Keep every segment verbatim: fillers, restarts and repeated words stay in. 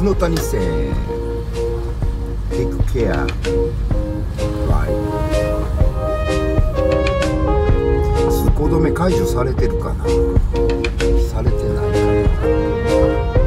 久野谷線テイクケアバイ通行止め解除されてるかな、されてないかな。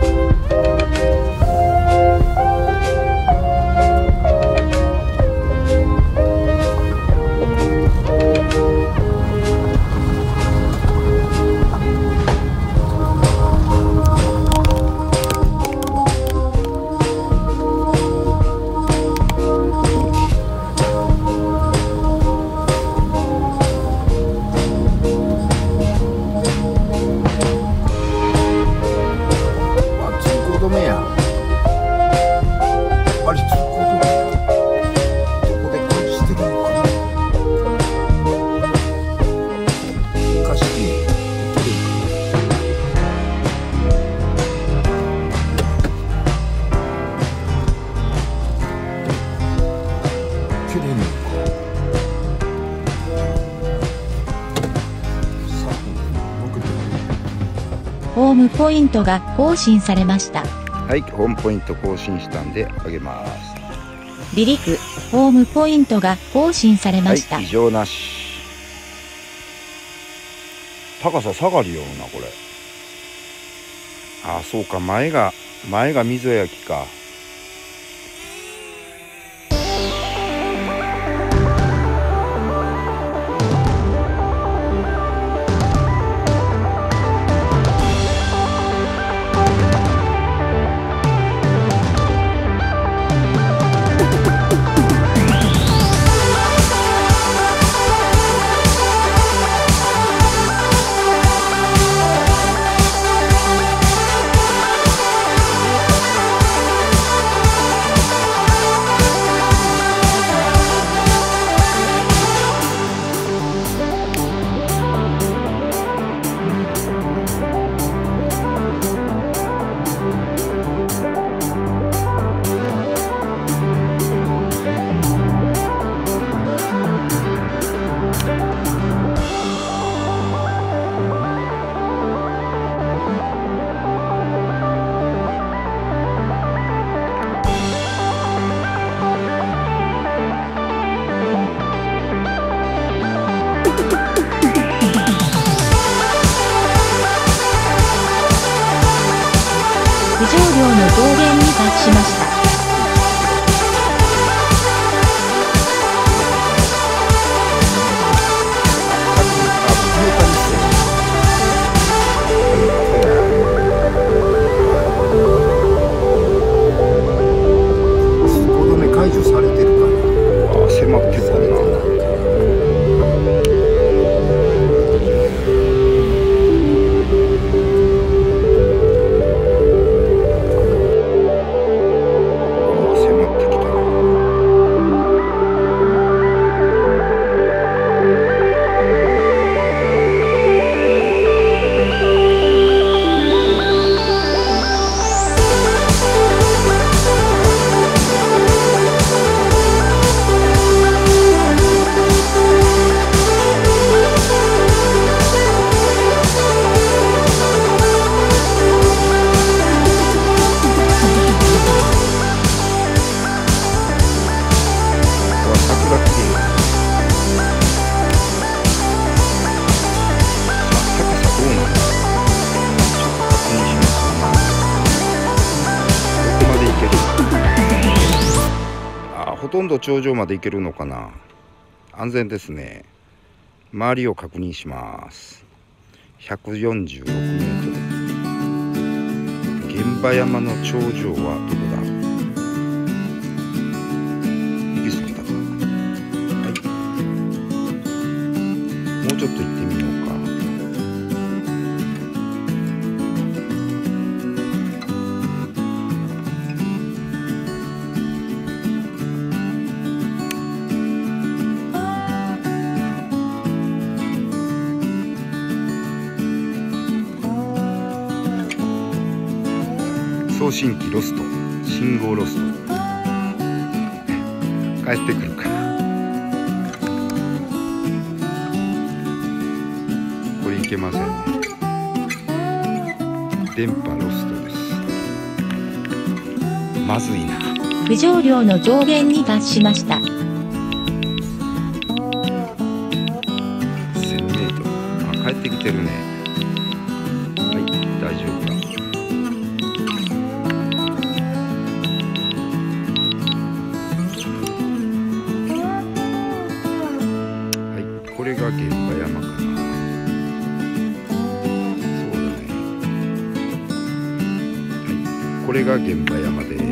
ホームポイントが更新されました。 はい、ホームポイント更新したんであげます。 離陸、ホームポイントが更新されました。 はい、異常なし。高さ下がるような、これ。ああ、そうか、前が前が溝焼きか。 不常量の上限に達しました。 通行止め解除されてるかな。 ああ、迫ってるな。ほとんど頂上まで行けるのかな。安全ですね。周りを確認します。ひゃくよんじゅうろくメートル。現場山の頂上はどこだ。行き過ぎたか。はい、もうちょっと行ってみようか。送信機ロスト、信号ロスト。帰ってくるかな。これいけませんね。電波ロストです。 まずいな。 浮上量の上限に達しました。 せんメートル。あ、帰ってきてるね。はい、大丈夫だ。はい、これが現場山かな。そうだね。はい、これが現場山です。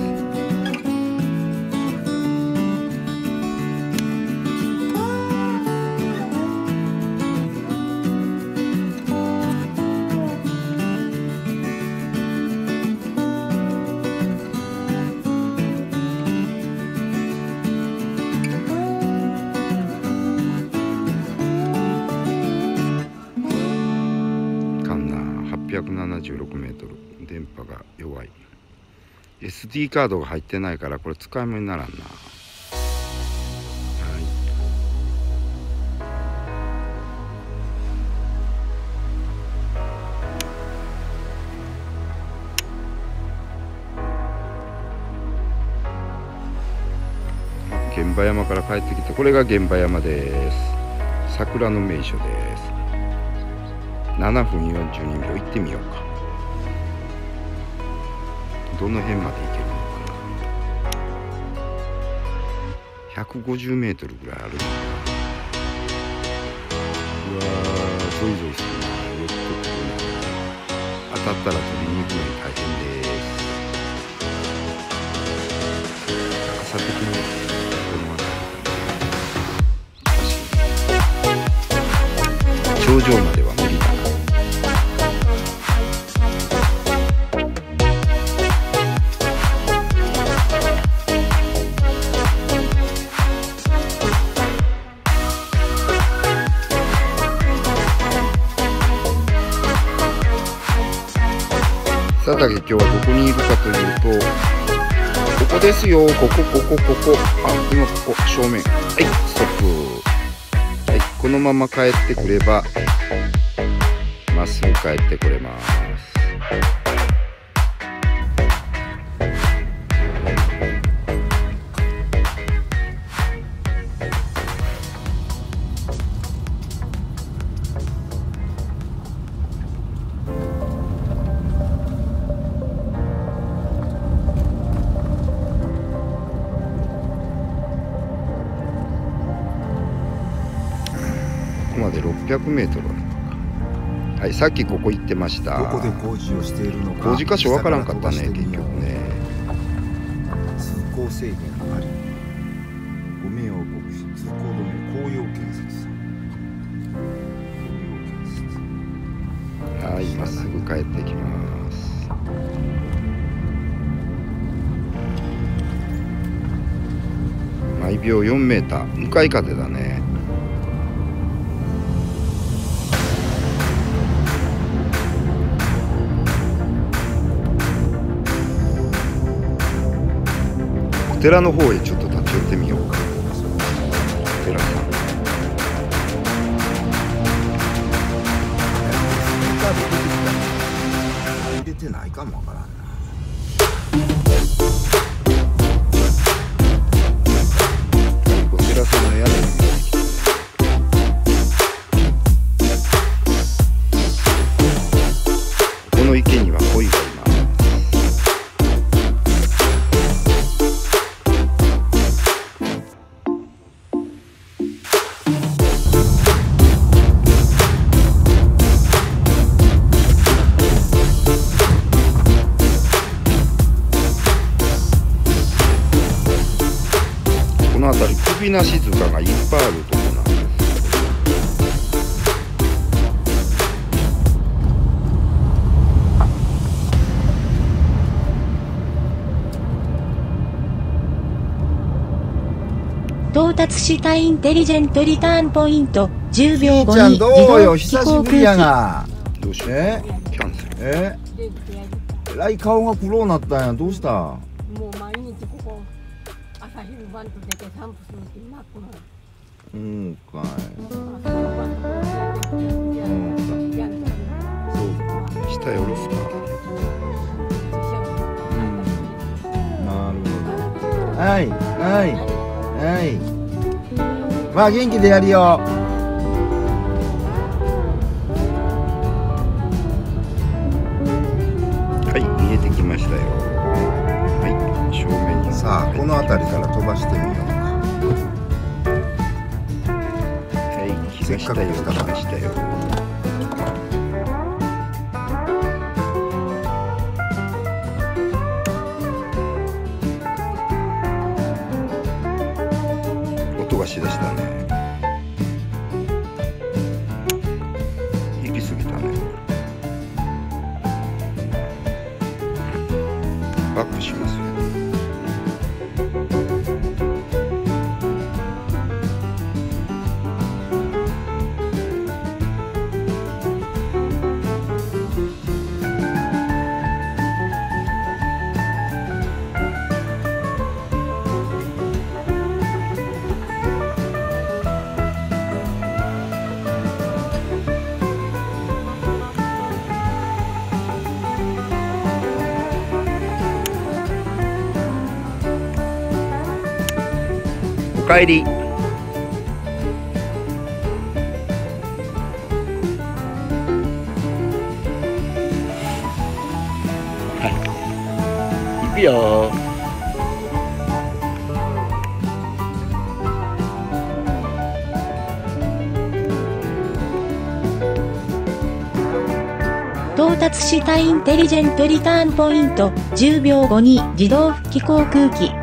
はっぴゃくななじゅうろくメートル、電波が弱い。 エスディー カードが入ってないからこれ使い物にならんな。はい、現場山から帰ってきて、これが現場山です。桜の名所です。ななふんよんじゅうにびょう行ってみようか。どの辺まで行けるのかな。ひゃくごじゅうメートルぐらいあるのかな。うわー、ゾイゾイするな。よっとくとな。当たったら取りに行くのに大変です。高さ的にこの辺り頂上までは無理だな。さだけ今日はどこにいるかというと、ここですよ。ここここここ、あ、今ここ正面。はい、ストップ。はい、このまま帰ってくればまっすぐ帰ってこれます。ここまでろっぴゃくメートルあるのか。はい、さっきここ行ってました。 どこで工事をしているのか。 工事箇所わからんかったね、結局ね。 通行制限あり。ご迷惑をおかけし、通行止め、紅葉建設さん。 はい、まっすぐ帰ってきます。毎秒よんメーター、向かい風だね。お寺の方へちょっと立ち寄ってみようか。お寺さん。 入れてないかもわからんな。 お寺さんの屋根に見えてきた。この池には鯉がいます。この辺り首なし塚がいっぱいあるところなんです。 到達したインテリジェントリターンポイントじゅうびょうごちゃんに自どうよ、 動飛久し行ぶりや空が。 どうしよう。 えキャンセル。 ええらい顔が黒うなったんや。どうした？ もう毎日ここ朝昼晩と出て散歩するって真っ黒なの。 うんかい。 朝昼晩とこうやってやんやんやんそう。下よろすか。 うん。 はいはいはいまあ元気でやるよ。 はい見えてきましたよ。はい正面にさあこの辺りから飛ばしてみようか。 はい来ましたよ来ましたよ。音がしだしたね。行き過ぎたね。バックしますよ。おかえり。はい行くよ。 到達したインテリジェントリターンポイントじゅうびょうごに自動復帰航空機。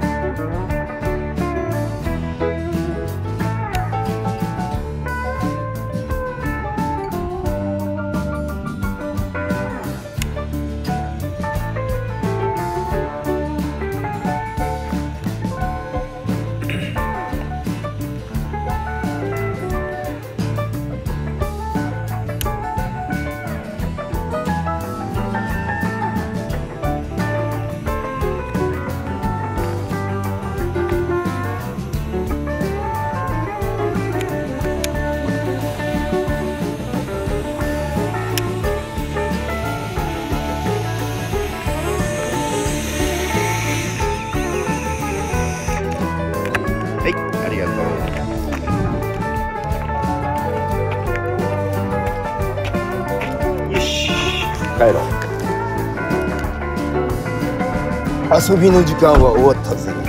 はいありがとう。よし帰ろう。 遊びの時間は終わったぜ。